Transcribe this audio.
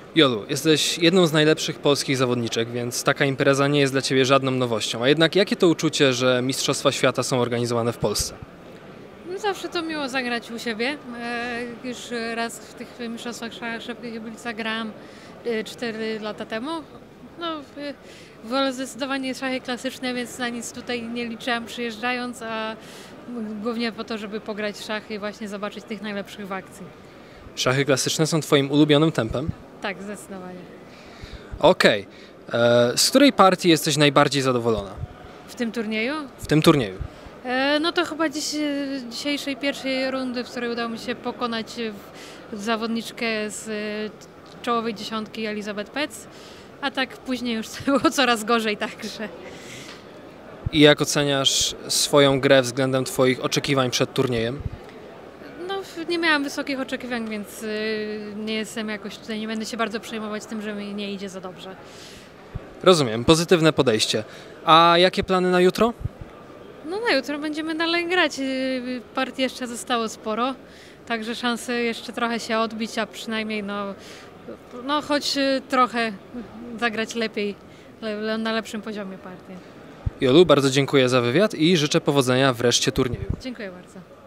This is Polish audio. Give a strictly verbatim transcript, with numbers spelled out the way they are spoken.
Jolu, jesteś jedną z najlepszych polskich zawodniczek, więc taka impreza nie jest dla Ciebie żadną nowością. A jednak jakie to uczucie, że Mistrzostwa Świata są organizowane w Polsce? No zawsze to miło zagrać u siebie. E, już raz w tych mistrzostwach szach szybkich Chyblica grałam e, cztery lata temu. No, e, wolę zdecydowanie szachy klasyczne, więc na nic tutaj nie liczyłam przyjeżdżając, a głównie po to, żeby pograć w szachy i właśnie zobaczyć tych najlepszych w akcji. Szachy klasyczne są Twoim ulubionym tempem? Tak, zdecydowanie. Okej. E, Z której partii jesteś najbardziej zadowolona W tym turnieju? w tym turnieju? E, No to chyba dziś, dzisiejszej pierwszej rundy, w której udało mi się pokonać w- zawodniczkę z e, czołowej dziesiątki Elizabeth Pec, a tak później już było coraz gorzej także. I jak oceniasz swoją grę względem Twoich oczekiwań przed turniejem? No, nie miałam wysokich oczekiwań, więc y, nie jestem jakoś tutaj, nie będę się bardzo przejmować tym, że mi nie idzie za dobrze. Rozumiem, pozytywne podejście. A jakie plany na jutro? No na jutro będziemy dalej grać. y, Partii jeszcze zostało sporo, także szanse jeszcze trochę się odbić, a przynajmniej no, no choć y, trochę zagrać lepiej, le- na lepszym poziomie partię. Jolu, bardzo dziękuję za wywiad i życzę powodzenia w reszcie turnieju. Dziękuję bardzo.